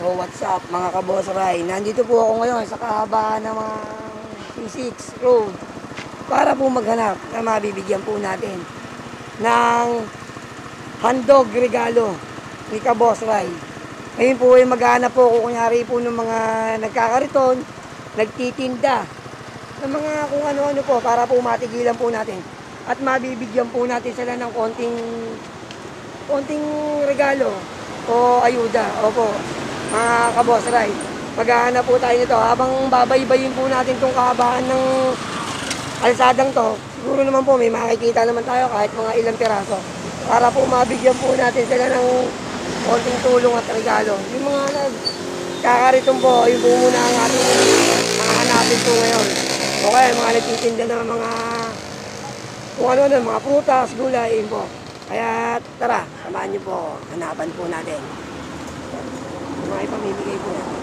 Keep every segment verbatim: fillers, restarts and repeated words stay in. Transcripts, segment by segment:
So what's up mga kaboss Ray? Nandito po ako ngayon sa kahabaan ng mga C six Road para po maghanap na mabibigyan po natin ng handog regalo ni Kaboss Ray. Ngayon po ay maghanap po kung kunyari po ng mga nagkakariton, nagtitinda ng mga kung ano-ano po para po matigilan po natin at mabibigyan po natin sila ng konting konting regalo o ayuda. Opo, mga Kaboss Ray, maghahanap po tayo nito habang babaybayin po natin itong kahabaan ng kalsadang to. Siguro naman po may makikita naman tayo kahit mga ilang piraso para po mabigyan po natin sila ng konting tulong at regalo. Yung mga nagkakariton po, yun po muna ang ating mahanapin po ngayon. Okay, mga nagtitinda ng mga kung ano na, mga prutas, gulay, yun po. Kaya tara, samahan niyo po, hanapan po natin. Mga ipamimigay po natin.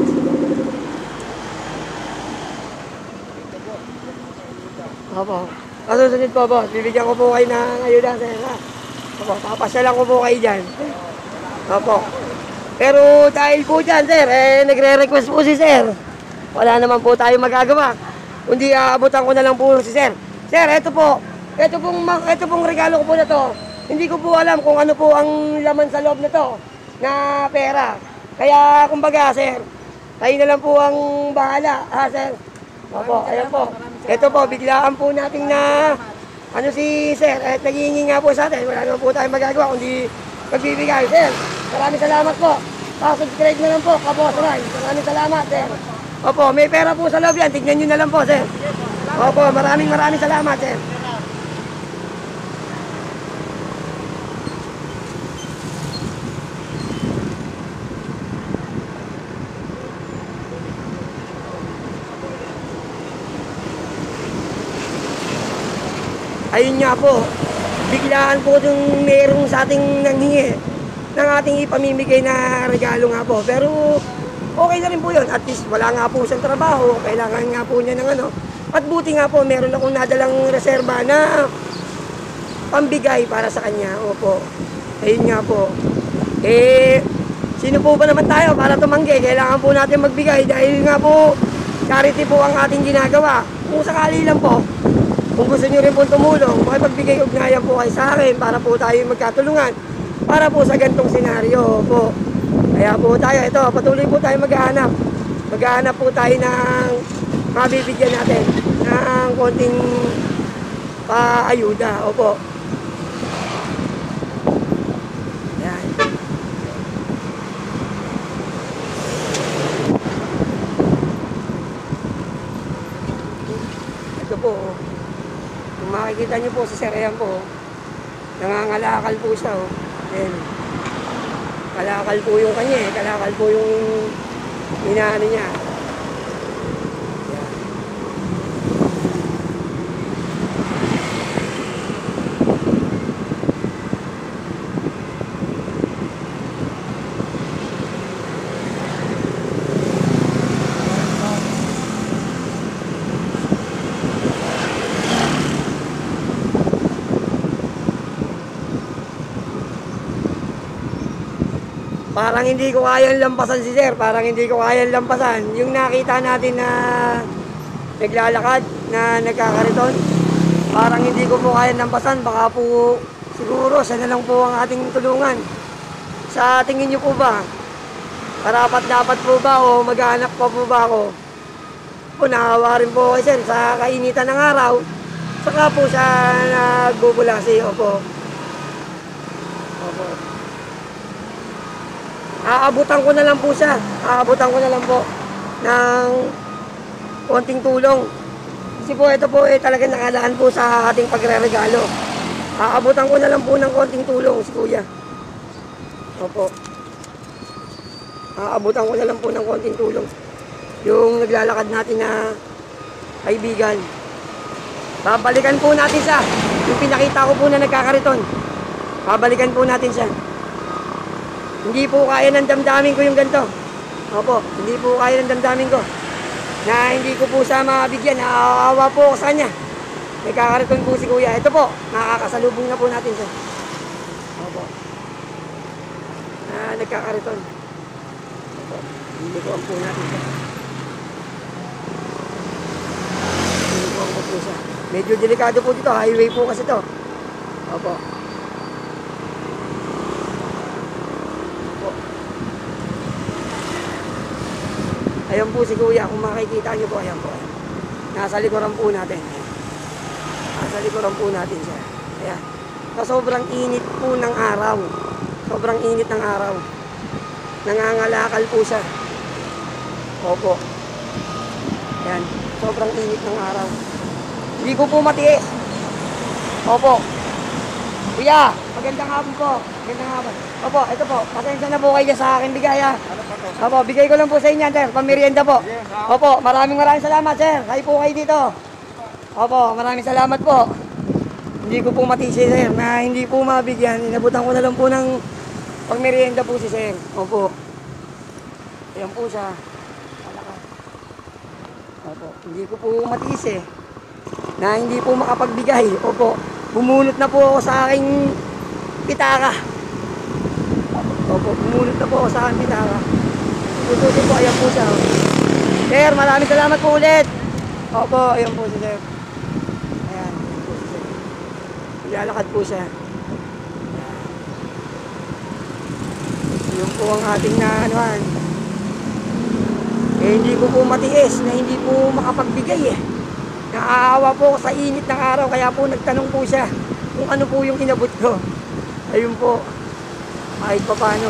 Opo. Kasusunod po, boss. Bibigyan ko po kayo ng ayuda, sir. Opo, papasyalan ko po kayo dyan. Opo. Pero dahil po dyan, sir, eh, nagre-request po si sir. Wala naman po tayo magagawa. Kundi aabutan ko na lang po si sir. Sir, eto po. Eto pong, eto pong regalo ko po na to. Hindi ko po alam kung ano po ang laman sa loob na to na pera. Kaya, kumbaga, sir, tayo na lang po ang bahala, ha, sir? Opo, ayan po. Ito po, biglaan po natin na, ano si sir, at naghihingi nga po sa atin. Wala naman po tayong magagawa, kundi magbibigay. Sir, maraming salamat po. Pa-subscribe na lang po, Kaboss Ray. Maraming salamat, sir. Opo, may pera po sa loob yan. Tignan nyo na lang po, sir. Opo, maraming maraming salamat, sir. Ayun nga po, biglaan po yung merong sa ating nanghingi ng ating ipamimigay na regalo nga po. Pero okay na rin po yun. At least wala nga po siyang trabaho, kailangan nga po niya ng ano. At buti nga po, meron akong nadalang reserba na pambigay para sa kanya. Opo, ayun nga po. Eh, sino po ba naman tayo para tumanggi? Kailangan po natin magbigay dahil nga po, charity po ang ating ginagawa. Kung sakali lang po, kung gusto nyo rin po tumulong, makipagbigay ugnayan po kayo sa akin para po tayo magkatulungan para po sa gantong senaryo po. Kaya po tayo, ito, patuloy po tayo maghahanap. Maghahanap po tayo ng mabibigyan natin ng konting paayuda. Opo. Yan. Ito po. Kung makikita niyo po sa sir, ayan po, nangangalakal po siya, oh. Ayan. Kalakal po yung kanya, eh. Kalakal po yung inaano niya. Ayan. Parang hindi ko kayang lampasan si sir, parang hindi ko kayang lampasan. Yung nakita natin na naglalakad, na nagkakariton, parang hindi ko po kayang lampasan. Baka po siguro siya na lang po ang ating tulungan. Sa tingin niyo po ba, karapat dapat po ba o maghanap pa po ba ako? Po, nakawa rin po kay sir sa kainitan ng araw. Saka po siya nagbubulasi. Opo. Opo. Aabutan ko na lang po siya. Aabutan ko na lang po ng konting tulong. Kasi po ito po eh talagang nakalaan po sa ating pagre-regalo. Aabutan ko na lang po ng konting tulong si kuya. Opo. Aabutan ko na lang po ng konting tulong. Yung naglalakad natin na kaibigan. Babalikan po natin siya. Yung pinakita ko po na nagkakariton. Babalikan po natin siya. Hindi po kaya ng damdamin ko yung ganito. Opo, hindi po kaya ng damdamin ko. Na hindi ko po siya mabigyan. Naaawa po ako sa kanya. Nagkakariton po si kuya. Ito po, nakakasalubong na po natin siya. Opo. Na nagkakariton. Opo. Opo. Lilikuan po natin siya. Lilikuan ko po siya. Medyo delikado po dito. Highway po kasi to. Opo. Opo. Ayan po si Kuya. Kung makikita nyo po, ayan po. Nasa likuran po natin. Nasa likuran po natin siya. Ayan. Sa sobrang init po ng araw. Sobrang init ng araw. Nangangalakal po siya. Opo. Ayan. Sobrang init ng araw. Hindi ko po matiis. Opo. Kuya, magandang hapon po. Magandang hapon. Opo, ito po. Pasensya na po kayo sa akin bigay ha. Opo, bigay ko lang po sa inyo, sir. Pamirienda po. Opo, maraming maraming salamat, sir. Kayo po kayo dito. Opo, maraming salamat po. Hindi ko po matisi, sir, na hindi po mabigyan. Inabutan ko na lang po ng pagmerienda po si sir. Opo. Ayan po siya. Opo. Hindi ko po matisi na hindi po makapagbigay. Opo. Bumunot na po ako sa aking pitaka. Opo. Bumunot na po ako sa aking pitaka. Tutusin po. Ayan po siya. Sir, maraming salamat po ulit. Opo. Ayan po si sir. Lalakad po siya. Yun po ang ating naanuhan. Eh, hindi ko po matiis na hindi po makapagbigay eh. Naaawa po ako sa init ng araw, kaya po nagtanong po siya kung ano po yung inabot ko. Ayun po. Kahit pa paano.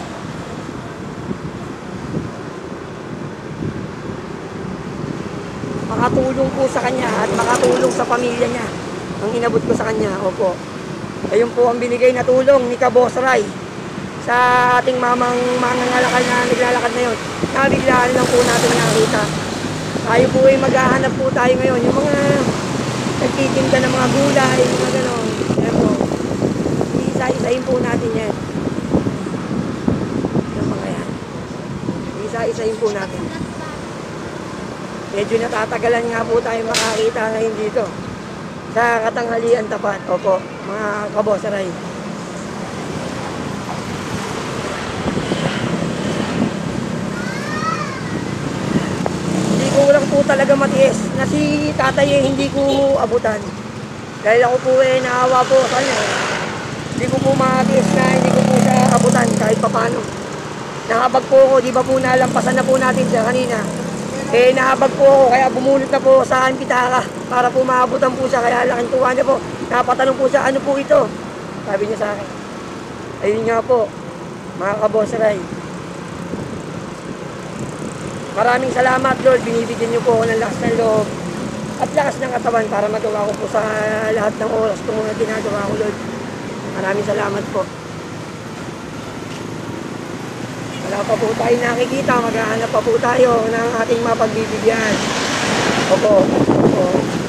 Makatulong po sa kanya at makatulong sa pamilya niya. Ang inabot ko sa kanya, opo. Ayun po ang binigay na tulong ni Kaboss Ray sa ating mamang mangangalakal na naglalakad na yun. Nabiglaan lang po natin nakita. Tayo po ay maghahanap po tayo ngayon. Yung mga nagtitinda ng mga gulay, mga gano'n. Ayan po. Isa-isahin po natin yan. Yung mga yan. Isa-isahin po natin. Medyo natatagalan nga po tayo makakita ngayon dito. Sa katanghalian tapat, opo, mga Kaboss Ray. Hindi ko lang po talaga matiis na si tatay eh, hindi ko abutan. Dahil ako po eh, naawa po sa kanya. Hindi ko po matiis na hindi ko po siya abutan kahit papano. Nahabag po ako, di ba po nalampasan na po natin siya kanina. Eh, nahabag po ako, kaya bumunot na po sa akin pitaka para po maabutan po siya, kaya laking tuwa niya po. Napatanong po siya, ano po ito? Sabi niya sa akin. Ayun nga po, mga Kaboss Ray. Maraming salamat, Lord. Binibigyan niyo po ako ng lakas ng loob at lakas ng katawan para magawa ko po sa lahat ng oras itong mga ginagawa ko, Lord. Maraming salamat po. Wala pa po tayo nakikita, maghahanap pa po tayo ng ating mapagbibigyan. Opo, opo.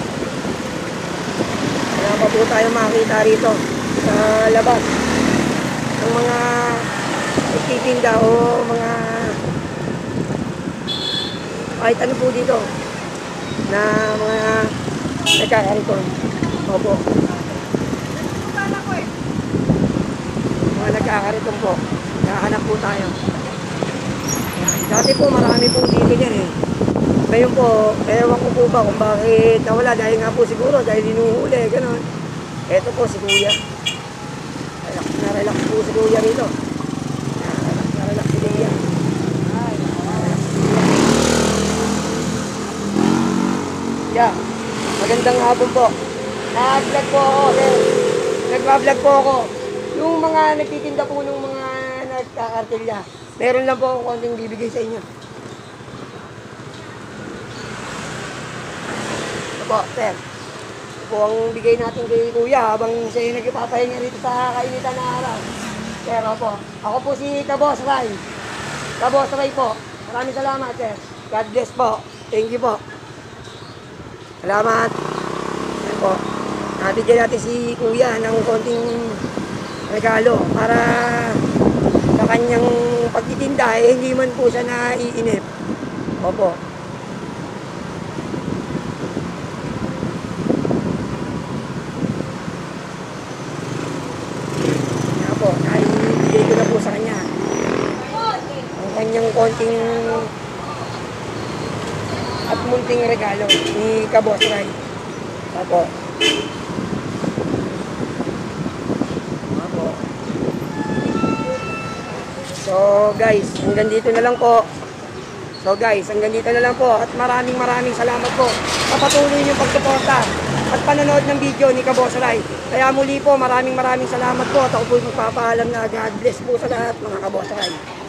Wala pa po tayo makita rito sa labas ng mga nagtitinda o mga kahit ano po dito na mga nagkakariton. Opo. Mga nagkakariton po. Nakahanap po tayo. Dati po marami pong dito dyan eh. Ngayon po, ewan ko po ba kung bakit nawala. Dahil nga po siguro, dahil inuhuli, gano'n. Eto po si Kuya. Relax na relax po si Kuya rito. Relax na relax si Kuya. Yeah, magandang hapon po. Nag-vlog po ako. Nag-vlog po ako. Yung mga nagtitinda po ng mga nagkakartilya. Meron lang po akong konting bibigay sa inyo. Ito po, sir. Ito po ang bigay natin kay Kuya habang siya yung nagpapahinga rito sa kainitan na araw. Sir, po. Ako po si Kaboss Ray. Kaboss Ray po. Maraming salamat, sir. God bless po. Thank you po. Salamat. Ayan po. Nabigyan natin si Kuya ng konting regalo para sa kanyang pagtitinda, eh, hindi man po siya naiinip. Opo. Kaya po, naibigay ko na po sa kanya ang kanyang kanyang konting at munting regalo ni Kaboss Ray. Apo. Apo. So guys, hanggang dito na lang po. So guys, hanggang dito na lang po at maraming maraming salamat po sa patuloy niyong pagsuporta at panonood ng video ni Kaboss Ray. Kaya muli po, maraming maraming salamat po at ako po magpapaalam na God bless po sa lahat mga Kaboss Ray.